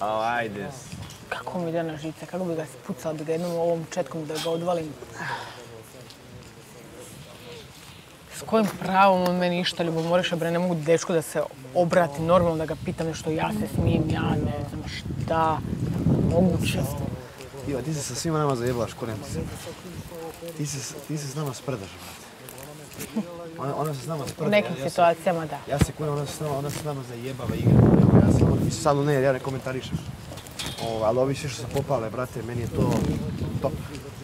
Ajde. Kako mi ide na žice, kako bi ga spucala, da ga jednom ovom četkom da ga odvalim. S kojim pravom on meni išta ljubomoriša, bre, ne mogu dečku da se obratim normalno, da ga pitam nešto, ja se smijem, ja ne znam šta, moguće. Iva, ti se sa svima nama zajeblaš, ko nema se. Ti se s nama sprdaš, brate. Ona se s nama sprda. U nekim situacijama, da. Ja se kujem, ona se s nama zajebava igra. Ja se kujem, ti si sad ne, ja ne komentarišem. Ali ovi sve što se popale, brate, meni je to top.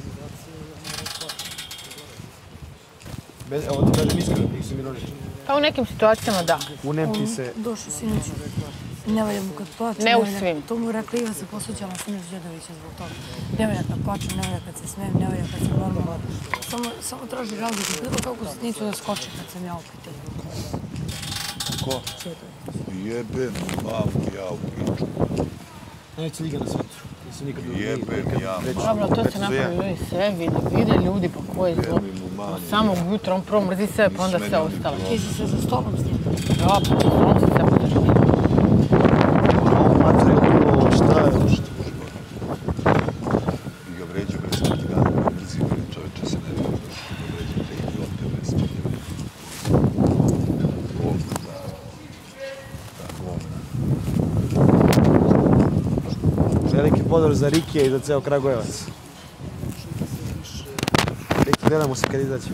Evo ti kažem iskreno, ti si Milonić. Pa u nekim situacijama, da. Kunem ti se... Došao sinoć, ne valja mu kad plače. Ne u svim. To mu je rekla, Iva se posluđala sinoć Đedovića zbog toga. Ne valja kad plačem, ne valja kad se smijem, ne valja kad sam normalna. Samo traži razliku, bilo kako sitnicu da skoči kad sam ja u pitanju. Ko? Jebem mamu ja u piču. Neće liga na svetru. Jebem ja mamu. Dobro, to se napravi ljudi sve vide ljudi, pa ko je zlo. Od samog jutra on prvo mrzi sebe, pa onda sve ostalo. Ti si se za stolom s njim. Da, pa za stolom se sve podržati. Materijalno, šta je ovo što? I ga vređu bez smrti dana, mrzi bre, čoveče se ne vidi. Vređu te idiote bez smrti. Govna, da, govna. Veliki pozdrav za Rikija i za ceo Kragujevac. Riki, gledamo se kad izađe.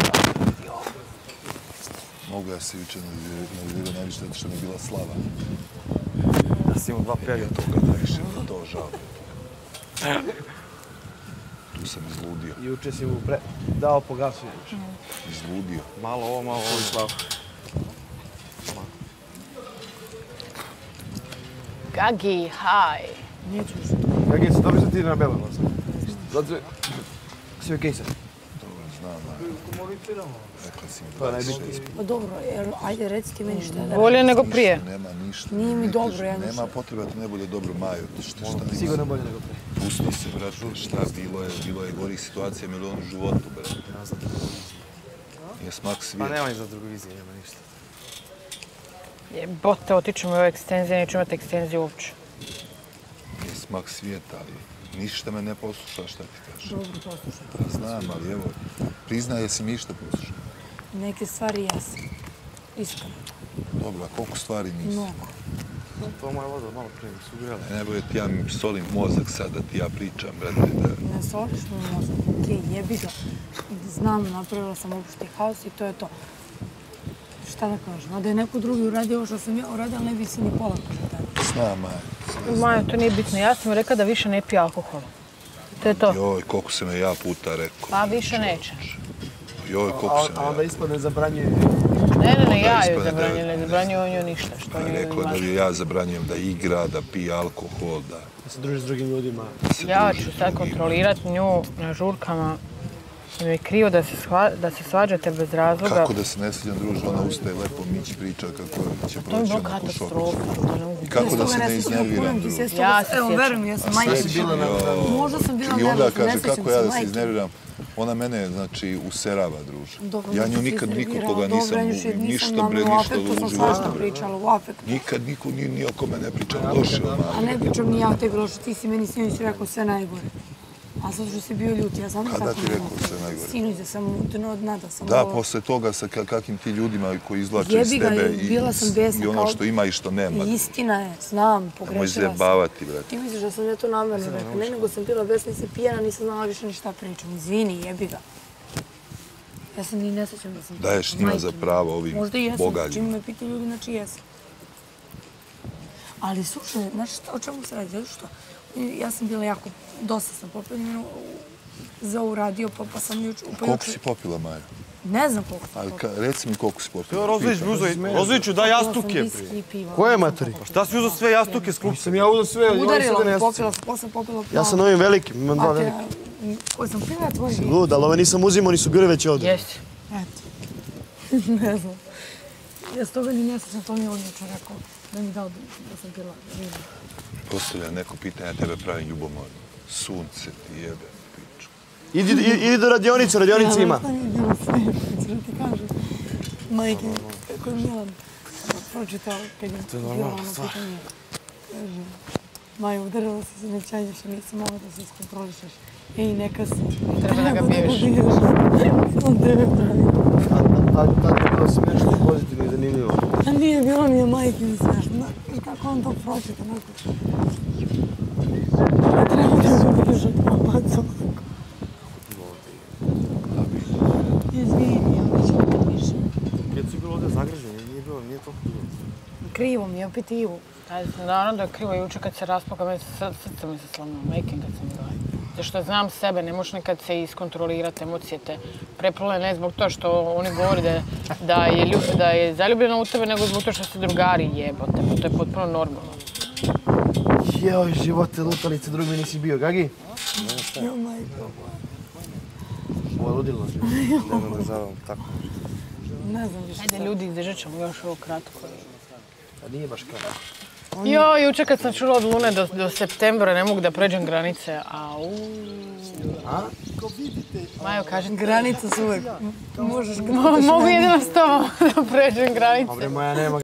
Mogu ja se juče nervirao najviše zato što mi je bila slava. Ja sam imao 2 prijatelja. Toga najviše mi to žao. Tu sam izludio. Juče si mu dao po gasu. Izludio. Malo ovo i slavo. Gagi, haj. Neću još. Gagi, se dobro što ti ide na belo nosa? Zato si okej sad? Dobro, znam, rekla si mi To je 26. najbitnije. Pa dobro, ajde reci ti meni šta je da... Bolje nego prije. Nema ništa. Nije mi dobro, ja Nema potreba da te ne bude dobro, Majo. Šta ima? Sigurno bolje nego prije. Pusti se, brate, šta bilo je gorih situacija milion u životu, brate. Je smak Pa svijeta. nema ni za drugu viziju, nema ništa. Jebote, otičemo u ove ekstenzije, neću imati ekstenziju uopće. Je smak svijeta, ali ništa me ne posluša, šta ti kažeš. Dobro, poslušaj. Znam, ali evo, priznaj jesi mi išta poslušao. Neke stvari jesam. Iskreno. Dobro, a koliko stvari nisi? Mnogo. To je moja voda, malo prije mi su ugrijala. Ne bude ti ja mi solim mozak sad da ti ja pričam, brate, da... Ne soliš mi mozak. Okej, jebi ga. Znam, napravila sam opšti haos i to je to. Šta da kažem? A da je neko drugi uradio ovo što sam ja uradila, ne bi se ni pola kažetala. Znam, Maja. Maja, to nije bitno. Ja sam rekla da više ne pije alkohol. To je to. Joj, koliko sam je ja puta rekao. Pa više neće. Joj, koliko sam A je onda ja... ispadne zabranjuje. Ne, ja joj ispadne zabranjujem, ne zabranjujem on joj ništa. Što njoj Rekao da joj ja zabranjujem da igra, da pije alkohol, da... Da se druži s drugim ljudima. Ja ću sad kontrolirati nju na žurkama. Mi je krivo da se svađate bez razloga. Kako da se ne sviđam, druže, ona ustaje lepo, Mić priča kako će To je proći bilo ona kušoka. katastrofa. I kako da se ne iznerviram, druže. Ja se Evo, sjećam. verujem, ja sam majka. Možda sam bila I onda nervozna, kaže ne sjećam kako ja se da se majke. iznerviram. Ona mene, znači, userava, druže. Dobro, Ja da nju sam se nikad iznervirala, nikoga nisam, dobro, još ništa bre, u ništa afektu u sam životu, svašta bre. pričala, u afektu. Nikad niko ni o kome ne pričam loše, A ne pričam ni ja o tebi loše, ti si meni sinoć rekao sve najgore. A sad što si bio ljut, ja sam ne Kada tako ti rekao sve najgore? Sinoć da sam dno od dna, da sam Da, ovo... posle toga sa kakvim ti ljudima koji izvlače iz Jebi ga, tebe bila sam besna i ono kao- što ima i što nema. Istina je, znam, Nemoj pogrešila sam. zajebavati, brate. Ti misliš da sam ja to namjerno rekla? Ne, nego sam bila besna i se pijena, nisam znala više ni šta pričam. Izvini, jebi ga. Ja sam ni ne sjećam da sam... Daješ njima za pravo ovim Možda i jesam, bogaljima. čim me pitaju ljudi, znači jesam. Ali slušaj, znaš šta, o čemu se radi? Zato što ja sam bila jako, dosta sam popila za ovu radio, pa sam juče... Koliko si popila, Maja? Ne znam koliko sam Ali popila. reci mi koliko si popila. Rozoviću, daj jastuke. Popila sam viski i piva. Koje maturi? Šta si uzao sve jastuke s klupa? Sam ja uzeo sve, oni Udarila sada me, ne popila sam, posle popila Ja sam ovim velikim, imam 2 velike. Koje sam pila, tvoj vi? Lud, ali ove nisam uzimao, oni su bili već ovdje. Jesi. Eto. Ne znam. Ja s toga ni ne sjećam, to mi je on jučer rekao. Da mi dao da sam pila vino. Postavlja neko pitanje, ja tebe pravim ljubomorno. Sunce ti jebe, piču. Idi do radionice, radionica ima. Ja nije bilo sve, ću da ti kažem. Majke, kako je Milan pročitao kad je bilo ono pitanje. Kaže, Maja, udarila si se nećanje što nisi mogla da se iskontrolišeš. Ej, neka si. Treba da ga biješ. On tebe pravi. Tad je bilo smiješno i pozitivno i zanimljivo. A nije bilo mi je majkin smiješno. Kako on to pročita, onako. Treba da ga biješ od mamacu. Izvini, ja neću nikad više. Kad si bilo ovdje zagrežen, nije toliko bilo. Krivo mi je, opet Ivu. Naravno da je krivo jučer kad se raspaka, srce mi se slomilo, making kad sam bila. Zato što znam sebe, ne možeš nekad se iskontrolirati, emocije te preplule, ne zbog toga što oni govori da je zaljubljena u tebe, nego zbog toga što ste drugari jebote, to je potpuno normalno. Joj, živote, lutalice, drugi mi nisi bio, Gagi? Jo, majko. Ovo je ludilo. Ne znam da zavam tako. Ne znam više. Ajde ljudi, izdržat ćemo još ovo kratko. A nije baš kao. Jo, jučer kad sam čula od Lune do septembra ne mogu da pređem granice, au. Majo, kaži ti. Granice su uvek. Možeš Mogu jedino s tobom da pređem granice. Dobre, moja nema